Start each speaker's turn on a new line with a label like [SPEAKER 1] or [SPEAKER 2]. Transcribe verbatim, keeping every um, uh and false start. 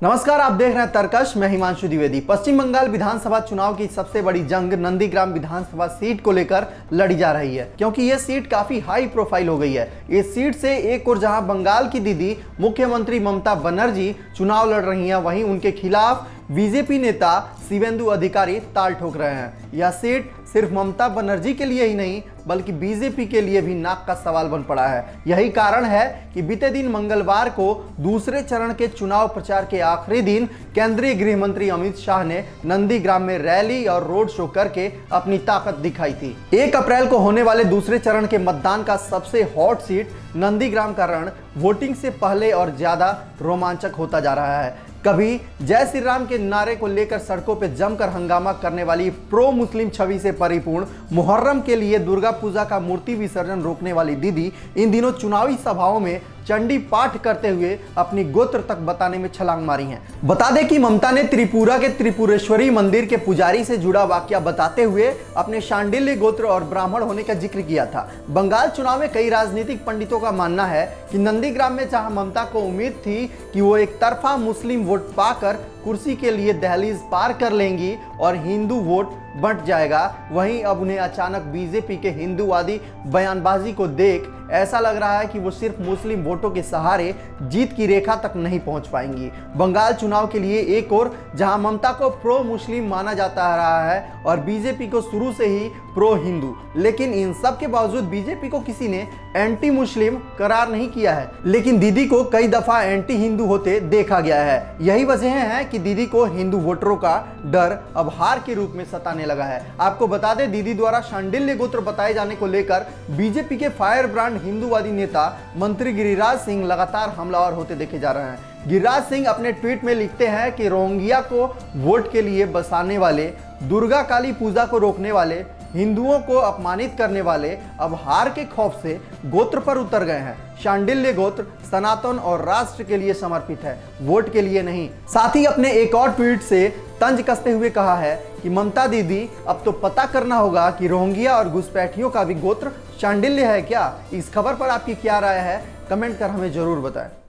[SPEAKER 1] नमस्कार, आप देख रहे हैं तरकश। मैं हिमांशु द्विवेदी। पश्चिम बंगाल विधानसभा चुनाव की सबसे बड़ी जंग नंदीग्राम विधानसभा सीट को लेकर लड़ी जा रही है, क्योंकि यह सीट काफी हाई प्रोफाइल हो गई है। इस सीट से एक और जहां बंगाल की दीदी मुख्यमंत्री ममता बनर्जी चुनाव लड़ रही हैं, वहीं उनके खिलाफ बीजेपी नेता शिवेंदु अधिकारी ताल ठोक रहे हैं। यह सीट सिर्फ ममता बनर्जी के लिए ही नहीं बल्कि बीजेपी के लिए भी नाक का सवाल बन पड़ा है। यही कारण है कि बीते दिन मंगलवार को दूसरे चरण के चुनाव प्रचार के आखिरी दिन केंद्रीय गृह मंत्री अमित शाह ने नंदीग्राम में रैली और रोड शो करके अपनी ताकत दिखाई थी। एक अप्रैल को होने वाले दूसरे चरण के मतदान का सबसे हॉट सीट नंदीग्राम का रण वोटिंग से पहले और ज्यादा रोमांचक होता जा रहा है। कभी जय श्री राम के नारे को लेकर सड़कों पर जमकर हंगामा करने वाली प्रो मुस्लिम छवि से परिपूर्ण, मुहर्रम के लिए दुर्गा पूजा का मूर्ति विसर्जन रोकने वाली दीदी इन दिनों चुनावी सभाओं में चंडी पाठ करते हुए अपनी गोत्र तक बताने में छलांग मारी हैं। बता दें कि ममता ने त्रिपुरा के त्रिपुरेश्वरी मंदिर के पुजारी से जुड़ा वाकया बताते हुए अपने शांडिल्य गोत्र और ब्राह्मण होने का जिक्र किया था। बंगाल चुनाव में कई राजनीतिक पंडितों का मानना है कि नंदीग्राम में जहां ममता को उम्मीद थी कि वो एक तरफा मुस्लिम वोट पाकर कुर्सी के लिए दहलीज पार कर लेंगी और हिंदू वोट बंट जाएगा, वहीं अब उन्हें अचानक बीजेपी के हिंदूवादी बयानबाजी को देख ऐसा लग रहा है कि वो सिर्फ मुस्लिम वोटों के सहारे जीत की रेखा तक नहीं पहुंच पाएंगी। बंगाल चुनाव के लिए एक और जहां ममता को प्रो मुस्लिम माना जाता रहा है और बीजेपी को शुरू से ही प्रो हिंदू, लेकिन इन सब के बावजूद बीजेपी को किसी ने एंटी मुस्लिम करार नहीं किया है, लेकिन दीदी को कई दफा एंटी हिंदू होते देखा गया है। यही वजह है कि दीदी को हिंदू वोटरों का डर अब हार के रूप में सताने लगा है। आपको बता दें, दीदी द्वारा शांडिल्य गोत्र बताए जाने को लेकर बीजेपी के फायर ब्रांड हिंदूवादी नेता मंत्री गिरिराज सिंह लगातार हमलावर होते देखे जा रहे हैं। गिरिराज सिंह अपने ट्वीट में लिखते हैं कि रोहिंग्या को वोट के लिए बसाने वाले, दुर्गा काली पूजा को रोकने वाले, हिंदुओं को अपमानित करने वाले अब हार के खौफ से गोत्र पर उतर गए हैं। शांडिल्य गोत्र सनातन और राष्ट्र के लिए समर्पित है, वोट के लिए नहीं। साथ ही अपने एक और ट्वीट से तंज कसते हुए कहा है कि ममता दीदी, अब तो पता करना होगा कि रोहिंग्या और घुसपैठियों का भी गोत्र शांडिल्य है क्या। इस खबर पर आपकी क्या राय है, कमेंट कर हमें जरूर बताएं।